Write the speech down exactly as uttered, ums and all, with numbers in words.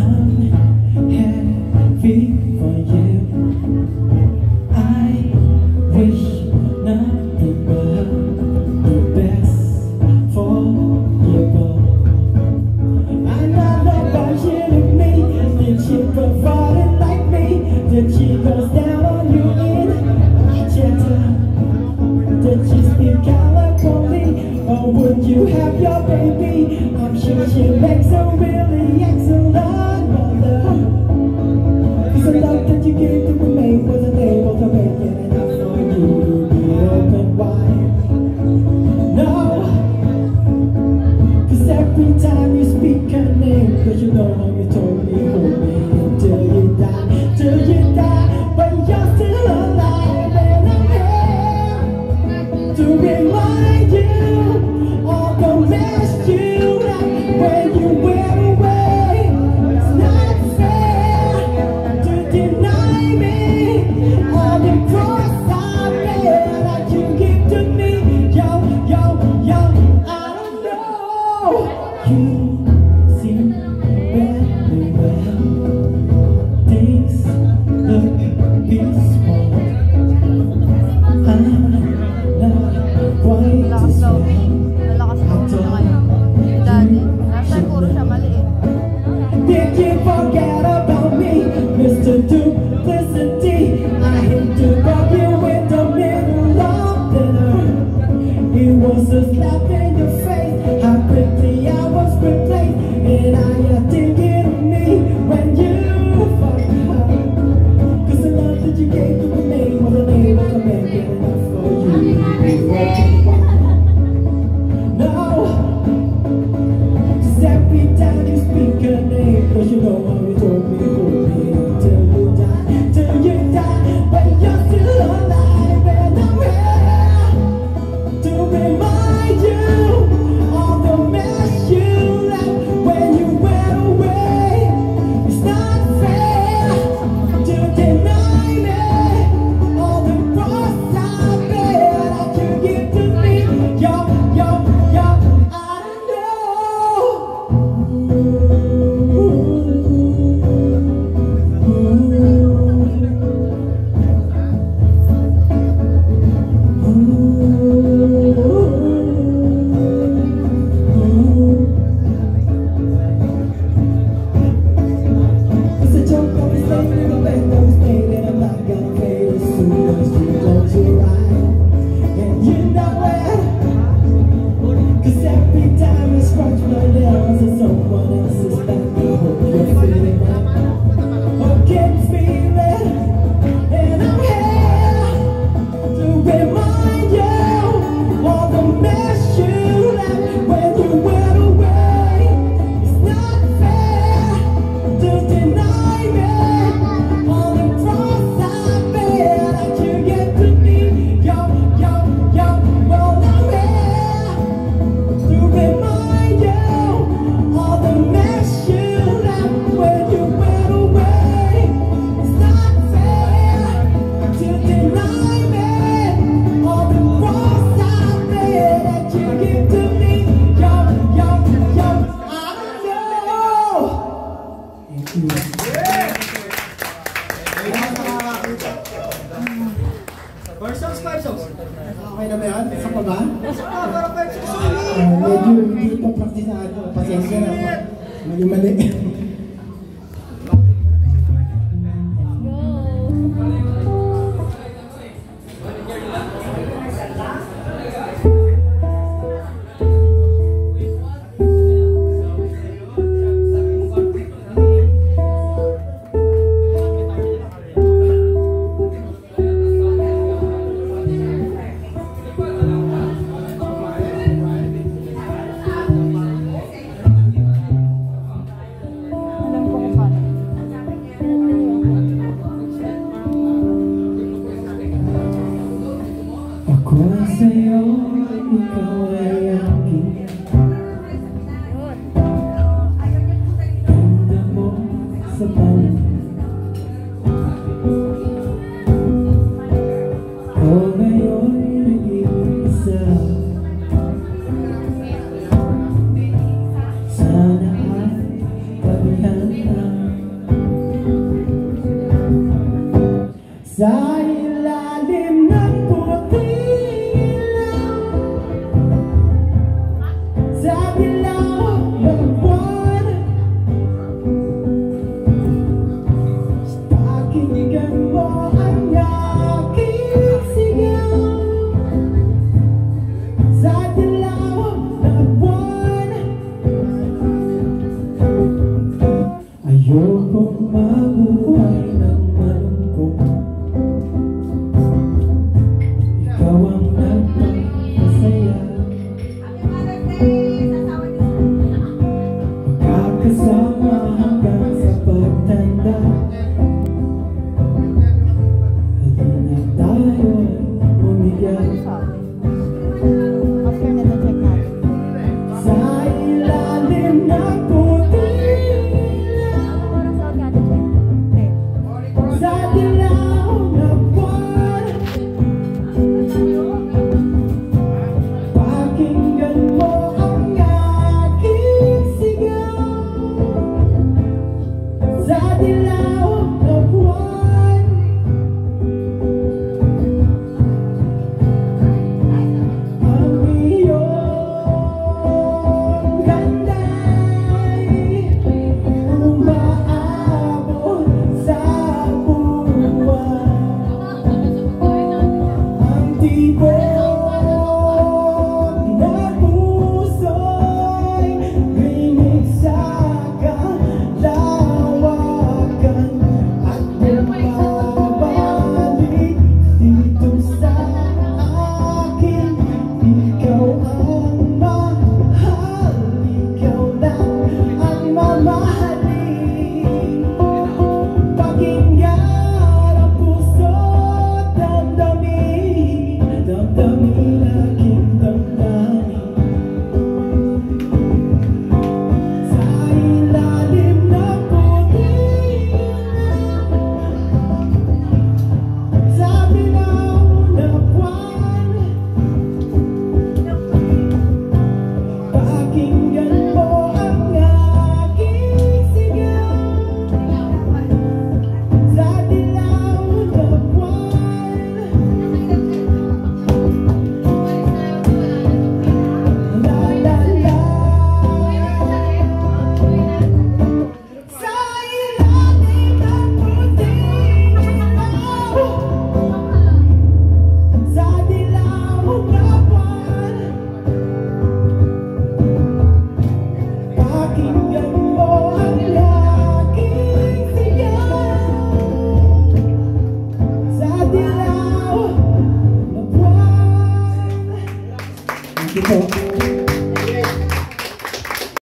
I'm happy for you. I wish nothing but the best for you both. I know about you and me, that you prefer it like me, that she goes down on you in gentle, that you speak California, or would you have your baby? I'm sure she makes a really excellent mother. Cause the love that you gave to me wasn't able to make it enough for you to be open wide. No, cause every time you speak her name, cause you know how you told me, hold me until you die, till you die, but you're still alive, and I'm here to remind you of the mess you had when you went away. It's not fair to deny me all the cross I bear that you give to me. Yo, yo, yo, I don't know. You seem very well. Things look peaceful. I'm not quite as well. Did you forget about me, Mister Duplicity? I hate to bug you in the middle of dinner. It was a slap in your face, how quickly I was replaced. And I am thinking of me when you fucked up. Cause the love that you gave to me wasn't able to make it enough for you. No, cause every time you speak her name, cause you know how you told me, hold me until you die, till you die, but you're still alive, and I'm here to remind you of the mess you left when you went away. It's not fair to deny me all the cross I bear that you give to me. Yo, yo, yo, I don't know. It's a joke that we say in the bed that we stayed, and I'm not gonna fade as soon as you close your eyes. And you know it, cause every time I scratch my nails, it's someone else's back. I hope you're feeling it, hope kids feel it, and I'm here to remind you all the mess you left when you went away. It's not fair to deny me all the cross I bear that you get to me. Yo, yo, yo, well I'm here to remind you all the mess you left when you went away. It's not fair to deny me all the cross I bear that you give to me. Yo, yo, yo, I don't know. Thank you. Four songs, five songs. Okay na ba yan? Isa pa ba? Ah, para five songs. Ah, medyo hindi pa praktisado. Pasensya na. Mali-mali. Ako sa'yo, ikaw ay aking. Ganda mo sa panig. Ako ngayon nag-iisa. Sana ay tabihan na. Sa ilalim ng puting ilaw, sa dilaw ng buwan, pakinggan mo ang aking sigaw. Sa dilaw ng buwan, ayokong mabuhay ng malungkot. Ikaw ang nagpapasaya, magkakasama hanggang sa pagtanda. Halina tayo'y umigay sa ilalim ng puting ilaw, sa dilaw ng buwan. Pakinggan mo ang aking sigaw. Sa dilaw ng buwan, ang iyong ganda'y umaabot sa buwan. Ang tibok na puso'y rinig sa kalawakan at bumabalik dito sa akin. Ikaw ang mahal, ikaw lang ang mamahalin. Pakinggan ang puso't damdamin, damdamin aking damdamin. Sa ilalim ng puting ilaw, sa dilaw ng buwan, pakinggan mo ang aking sigaw. Sa dilaw ng buwan, la la la. Sa ilalim ng puting ilaw, sa dilaw ng buwan, pakinggan mo ang aking sigaw. Sa dilaw ng buwan. Thank you po.